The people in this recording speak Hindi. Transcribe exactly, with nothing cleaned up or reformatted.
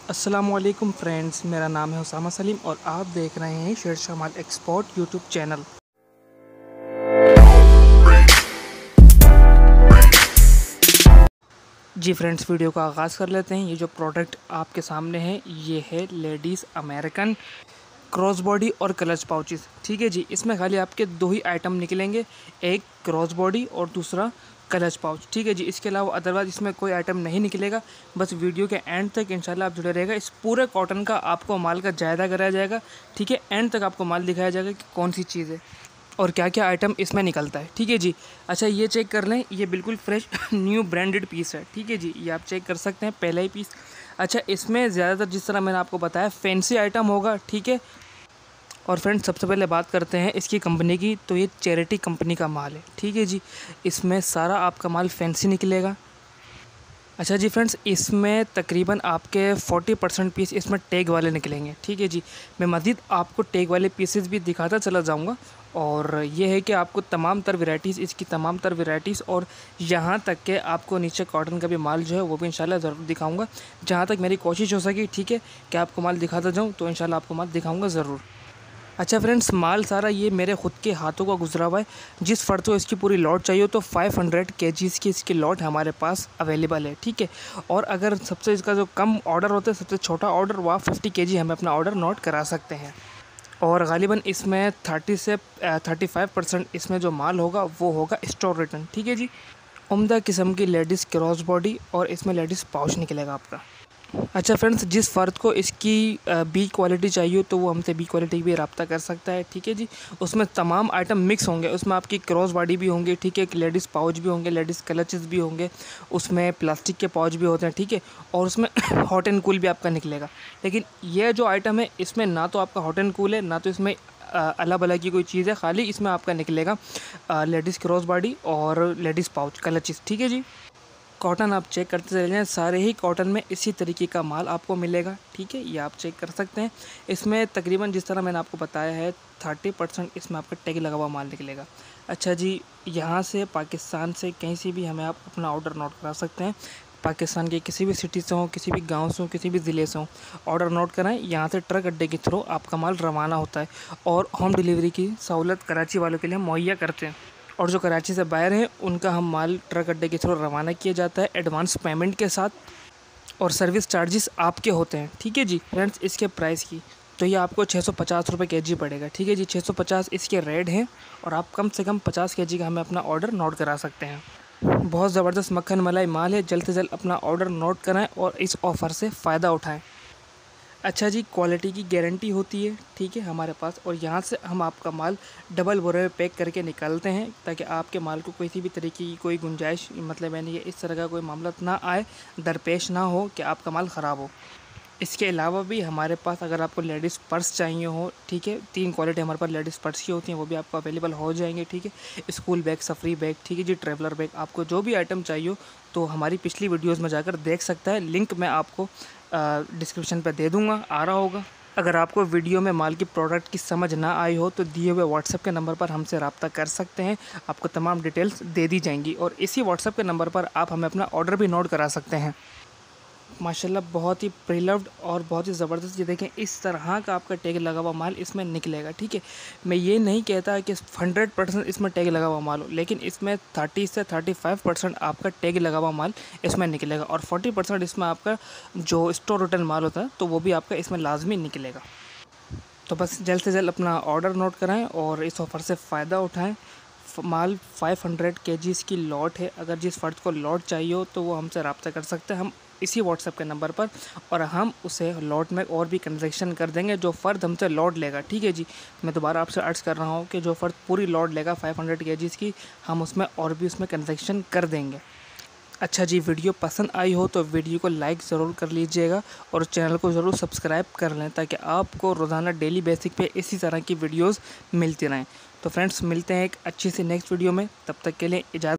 अस्सलामुअलैकुम फ्रेंड्स, मेरा नाम है उसामा सलीम और आप देख रहे हैं शेरशाह माल एक्सपोर्ट यूट्यूब चैनल। जी फ्रेंड्स, वीडियो का आगाज़ कर लेते हैं। ये जो प्रोडक्ट आपके सामने है ये है लेडीज़ अमेरिकन क्रॉस बॉडी और क्लच पाउचेस। ठीक है जी, इसमें खाली आपके दो ही आइटम निकलेंगे, एक क्रॉस बॉडी और दूसरा क्लच पाउच। ठीक है जी, इसके अलावा अदरवाइज इसमें कोई आइटम नहीं निकलेगा। बस वीडियो के एंड तक इंशाल्लाह आप जुड़े रहेगा। इस पूरे कॉटन का आपको माल का जायज़ा कराया जाएगा। ठीक है, एंड तक आपको माल दिखाया जाएगा कि कौन सी चीज़ है और क्या क्या आइटम इसमें निकलता है। ठीक है जी। अच्छा, ये चेक कर लें, ये बिल्कुल फ्रेश न्यू ब्रांडेड पीस है। ठीक है जी, ये आप चेक कर सकते हैं, पहला ही पीस। अच्छा, इसमें ज़्यादातर जिस तरह मैंने आपको बताया फैंसी आइटम होगा। ठीक है, और फ्रेंड्स सबसे पहले बात करते हैं इसकी कंपनी की, तो ये चैरिटी कंपनी का माल है। ठीक है जी, इसमें सारा आपका माल फैंसी निकलेगा। अच्छा जी फ्रेंड्स, इसमें तकरीबन आपके चालीस परसेंट पीस इसमें टैग वाले निकलेंगे। ठीक है जी, मैं मज़ीद आपको टैग वाले पीसेस भी दिखाता चला जाऊंगा। और ये है कि आपको तमाम तर वैराइटीज़ इसकी तमाम तर वैराइटीज़ और यहाँ तक के आपको नीचे कॉटन का भी माल जो है वो भी इंशाल्लाह ज़रूर दिखाऊंगा, जहाँ तक मेरी कोशिश हो सकी। ठीक है, कि आपको माल दिखाता जाऊँ तो इंशाल्लाह आपको माल दिखाऊँगा ज़रूर। अच्छा फ्रेंड्स, माल सारा ये मेरे ख़ुद के हाथों का गुजरा हुआ है। जिस फ़र्द को इसकी पूरी लॉट चाहिए तो पाँच सौ केजीज़ की इसकी लॉट हमारे पास अवेलेबल है। ठीक है, और अगर सबसे इसका जो कम ऑर्डर होता है, सबसे छोटा ऑर्डर, वो आप पचास केजी हमें अपना ऑर्डर नोट करा सकते हैं। और गालिबन इसमें तीस से पैंतीस परसेंट इसमें जो माल होगा वो होगा स्टोर रिटर्न। ठीक है जी, उम्दा किस्म की लेडीज़ क्रॉस बॉडी और इसमें लेडीज़ पाउच निकलेगा आपका। अच्छा फ्रेंड्स, जिस फ़र्द को इसकी बी क्वालिटी चाहिए तो वो हमसे बी क्वालिटी की भी रब्ता कर सकता है। ठीक है जी, उसमें तमाम आइटम मिक्स होंगे। उसमें आपकी क्रॉस बॉडी भी होंगे, ठीक है, लेडीज़ पाउच भी होंगे, लेडीज़ क्लचेस भी होंगे, उसमें प्लास्टिक के पाउच भी होते हैं। ठीक है, और उसमें हॉट एंड कूल भी आपका निकलेगा। लेकिन ये जो आइटम है इसमें ना तो आपका हॉट एंड कूल है, ना तो इसमें अला बला की कोई चीज़ है। खाली इसमें आपका निकलेगा लेडीज़ क्रॉस बॉडी और लेडीज़ पाउच क्लचेस। ठीक है जी, कॉटन आप चेक करते चले जाएँ, सारे ही कॉटन में इसी तरीके का माल आपको मिलेगा। ठीक है, ये आप चेक कर सकते हैं। इसमें तकरीबन जिस तरह मैंने आपको बताया है तीस परसेंट इसमें आपका टैग लगा हुआ माल निकलेगा। अच्छा जी, यहाँ से पाकिस्तान से कहीं से भी हमें आप अपना ऑर्डर नोट करा सकते हैं। पाकिस्तान के किसी भी सिटी से हो, किसी भी गांव से हो, किसी भी ज़िले से हो, ऑर्डर नोट कराएं। यहाँ से ट्रक अड्डे के थ्रू आपका माल रवाना होता है और होम डिलीवरी की सहूलत कराची वालों के लिए मुहैया करते हैं। और जो कराची से बाहर हैं उनका हम माल ट्रक अड्डे के थ्रू रवाना किया जाता है एडवांस पेमेंट के साथ, और सर्विस चार्जेस आपके होते हैं। ठीक है जी फ्रेंड्स, इसके प्राइस की तो ये आपको छः सौ पचास रुपये के जी पड़ेगा। ठीक है जी, छः सौ पचास इसके रेट हैं और आप कम से कम पचास के जी का हमें अपना ऑर्डर नोट करा सकते हैं। बहुत ज़बरदस्त मक्खन मलाई माल है, जल्द से जल्द अपना ऑर्डर नोट कराएँ और इस ऑफ़र से फ़ायदा उठाएँ। अच्छा जी, क्वालिटी की गारंटी होती है। ठीक है, हमारे पास, और यहाँ से हम आपका माल डबल बोरे में पैक करके निकालते हैं ताकि आपके माल को किसी भी तरीके की कोई गुंजाइश, मतलब यानी कि इस तरह का कोई मामला ना आए, दरपेश ना हो कि आपका माल ख़राब हो। इसके अलावा भी हमारे पास अगर आपको लेडीज़ पर्स चाहिए हो, ठीक है, तीन क्वालिटी हमारे पास लेडीज़ पर्स की होती हैं, वो भी आपको अवेलेबल हो जाएंगे। ठीक है, स्कूल बैग, सफरी बैग, ठीक है जी, ट्रैवलर बैग, आपको जो भी आइटम चाहिए हो तो हमारी पिछली वीडियोज़ में जाकर देख सकता है। लिंक मैं आपको डिस्क्रिप्शन पर दे दूँगा, आ रहा होगा। अगर आपको वीडियो में माल की प्रोडक्ट की समझ ना आई हो तो दिए हुए व्हाट्सएप के नंबर पर हमसे रब्ता कर सकते हैं, आपको तमाम डिटेल्स दे दी जाएंगी और इसी व्हाट्सएप के नंबर पर आप हमें अपना ऑर्डर भी नोट करा सकते हैं। माशाल्लाह बहुत ही प्रिलव्ड और बहुत ही ज़बरदस्त, ये देखें इस तरह का आपका टैग लगा हुआ माल इसमें निकलेगा। ठीक है, मैं ये नहीं कहता कि हंड्रेड परसेंट इसमें टैग लगा हुआ माल हो, लेकिन इसमें तीस से पैंतीस परसेंट आपका टैग लगा हुआ माल इसमें निकलेगा और चालीस परसेंट इसमें आपका जो स्टोर रिटर्न माल होता है तो वो भी आपका इसमें लाजमी निकलेगा। तो बस जल्द से जल्द अपना ऑर्डर नोट कराएँ और इस ऑफ़र से फ़ायदा उठाएँ। माल पाँच सौ केजीज़ की लॉट है, अगर जिस फ़र्द को लॉट चाहिए हो तो वो हमसे रब्ता कर सकते हैं, हम इसी व्हाट्सएप के नंबर पर, और हम उसे लॉट में और भी कंसेक्शन कर देंगे जो फ़र्द हमसे लॉट लेगा। ठीक है जी, मैं दोबारा आपसे अर्ज़ कर रहा हूँ कि जो फ़र्द पूरी लॉट लेगा पाँच सौ केजीज़ की, हम उसमें और भी उसमें कंसेक्शन कर देंगे। अच्छा जी, वीडियो पसंद आई हो तो वीडियो को लाइक ज़रूर कर लीजिएगा और चैनल को ज़रूर सब्सक्राइब कर लें ताकि आपको रोज़ाना डेली बेसिक पे इसी तरह की वीडियोस मिलती रहें। तो फ्रेंड्स, मिलते हैं एक अच्छी सी नेक्स्ट वीडियो में, तब तक के लिए इजाज़त।